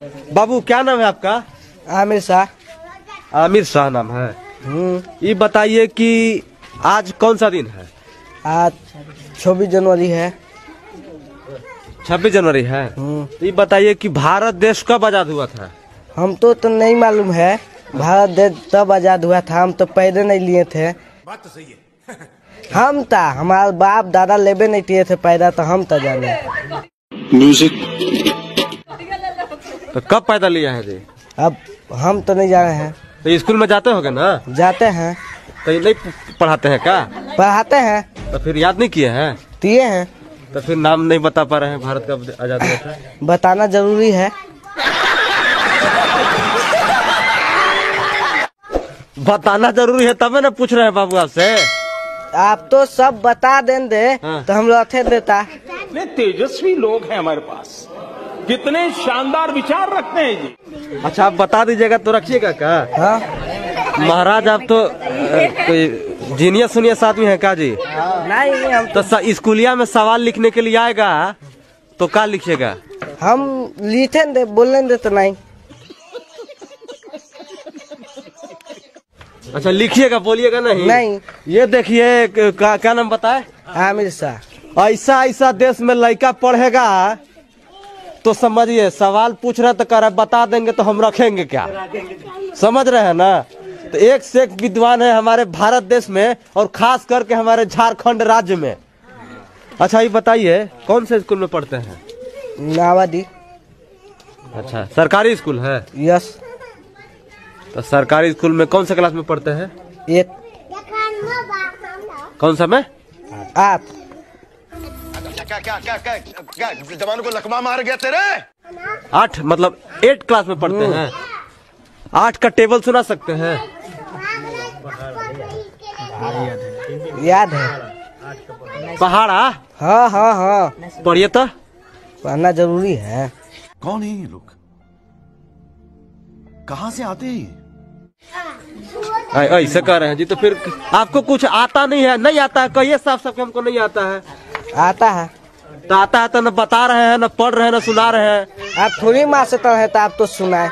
बाबू क्या नाम है आपका? आमिर शाह। आमिर शाह नाम है। ये बताइए कि आज कौन सा दिन है? आज 26 जनवरी है। 26 जनवरी है। तो ये बताइए कि भारत देश कब आजाद हुआ था? हम तो नहीं मालूम है। भारत देश तब आजाद हुआ था, हम तो पैदे नहीं लिए थे। बात तो सही है। हम था, हमारे बाप दादा लेबे नहीं किए थे पैदा, तो हम तो जाने। म्यूजिक तो कब पैदा लिया है जी? अब हम तो नहीं जा रहे हैं। तो स्कूल में जाते होगे ना? जाते हैं। तो ये नहीं पढ़ाते हैं क्या? पढ़ाते हैं। तो फिर याद नहीं किए हैं? किए हैं। तो फिर नाम नहीं बता पा रहे हैं भारत कब आजाद हुआ था? बताना जरूरी है। बताना जरूरी है तब ना पूछ रहे हैं बाबू आपसे। आप तो सब बता देंगे। हाँ। तो हम लोग थे देता। कितने तेजस्वी लोग हैं हमारे पास, कितने शानदार विचार रखते हैं जी। अच्छा आप बता दीजिएगा तो रखिएगा क्या? हाँ। महाराज आप तो कोई जीनियस सुनियस आदमी है क्या जी? नहीं, हम तो स्कूलिया में सवाल लिखने के लिए आएगा तो क्या लिखिएगा? हम लिखे दे, बोलने दे तो नहीं। अच्छा लिखिएगा, बोलिएगा नहीं? नहीं। ये देखिए क्या नाम बताए? आमिर शाह। ऐसा ऐसा देश में लड़का पढ़ेगा तो समझिए सवाल पूछ रहे तो कर बता देंगे तो हम रखेंगे क्या? समझ रहे हैं ना? तो एक से एक विद्वान है हमारे भारत देश में और खास करके हमारे झारखंड राज्य में। अच्छा ये बताइए कौन से स्कूल में पढ़ते हैं? नावादी। अच्छा सरकारी स्कूल है? यस। तो सरकारी स्कूल में कौन सा क्लास में पढ़ते हैं? एक। कौन सा में? आप। क्या जवानों को लकवा मार गया तेरे? 8 मतलब 8 क्लास में पढ़ते हैं। 8 का टेबल सुना सकते हैं? याद है। पहाड़ा? हाँ हाँ हाँ। पढ़िए तो। पढ़ना जरूरी है। कौन है ये लोग? कहाँ से आते हैं? ऐसे कह रहे हैं जी। तो फिर आपको कुछ आता नहीं है? नहीं आता है कहिए साफ साफ हमको नहीं आता है। आता है। तो आता है तो न बता रहे हैं, न पढ़ रहे हैं, न सुना रहे हैं। आप थोड़ी मास्टर है तो आप तो सुनाए।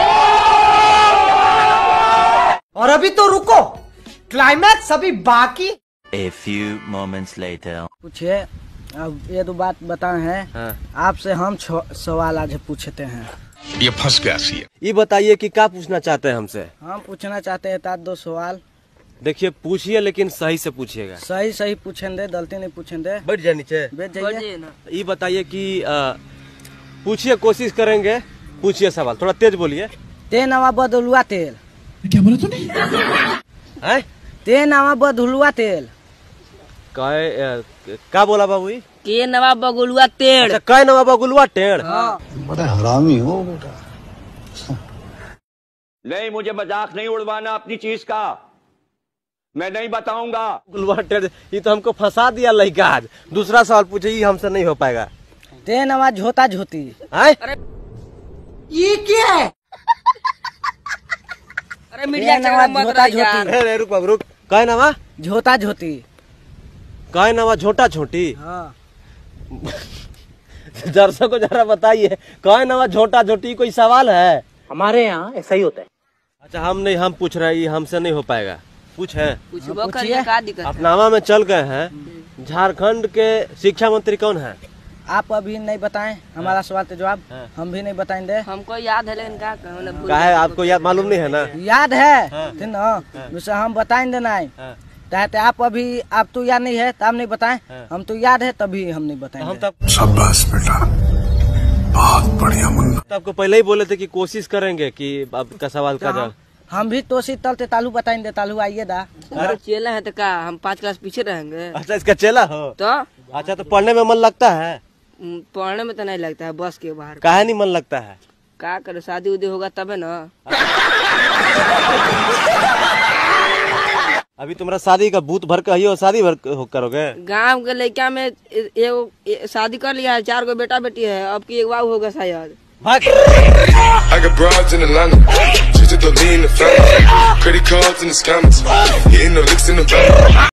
और अभी तो रुको, क्लाइमैक्स अभी बाकी। A few moments later. पूछिए। अब ये तो बात बताए हैं। हाँ। आपसे हम सवाल आज पूछते हैं। ये फंस गया सी। ये बताइए कि क्या पूछना चाहते हैं हमसे? हम पूछना चाहते हैं 2 सवाल। देखिए पूछिए लेकिन सही से पूछिएगा। सही सही पूछेंगे, गलती नहीं पूछेंगे। बैठ जाए नीचे। बैठ जाइए। ये बताइए कि पूछिए, कोशिश करेंगे। पूछिए सवाल, थोड़ा तेज बोलिए। ते नवा बदलुआ तेल। क्या बोला तूने? हैं? ते नवा बदलुआ तेल। क्या बोला बाबू? के नवा बगुलुआ तेड़। अच्छा कै नवा बगुलुआ टेढ़। बड़ा हरामी हो बेटा। नहीं, मुझे मजाक नहीं उड़वाना अपनी चीज का, मैं नहीं बताऊंगा। बगुलुआ टेढ़ ये तो हमको फंसा दिया लड़का। आज दूसरा सवाल पूछे, ये हमसे नहीं हो पाएगा। ते नवा झोता झोती। ये क्या है? अरे मीडिया नवा मत झोता रह यार। अरे रुक बाबू रुक। कै नवा झोता झोती। कै नवा झोटा छोटी। हाँ। दर्शकों को जरा बताइए कै नवा झोटा झोटी कोई सवाल है? हमारे यहाँ ऐसा ही होता है। अच्छा हम पूछ रहे हैं, ये हमसे नहीं हो पाएगा। पूछे पूछबो करिए का दिक्कत है? अपनावा में चल गए हैं। झारखंड के शिक्षा मंत्री कौन है? आप अभी नहीं बताएं हमारा सवाल का जवाब। हम भी नहीं बताएंगे। हमको याद है लेकिन क्या है आपको याद मालूम नहीं है ना? याद है ठीक ना? जैसे हम बताएंगे नहीं। चाहते आप अभी आप तो याद नहीं है तो आप नहीं बताएं। हम तो याद है तभी हम नहीं बताएंगे। हम तब शाबाश बेटा, बहुत बढ़िया मुन्ना। आपको पहले ही बोले थे कि कोशिश करेंगे कि आपका सवाल का जवाब। हम भी तोसी तलते तालू बताएंगे। तालू आइए दा। चेला है तो का हम 5 क्लास पीछे रहेंगे? अच्छा इसका चेला हो तो अच्छा तो पढ़ने में मन लगता है? पढ़ने में तो नहीं लगता है, बस के बाहर। काहे नहीं मन लगता है? का करे, शादी उदी होगा तबे ना। अभी तुम्हारा शादी का भूत भर का शादी भर करोगे? गांव के लड़का में शादी कर लिया है, 4 गो बेटा बेटी है, अब की एक बाबू होगा शायद। I got broads in Atlanta, just to lean the family, credit cards in the scammers, hitting the licks in the van.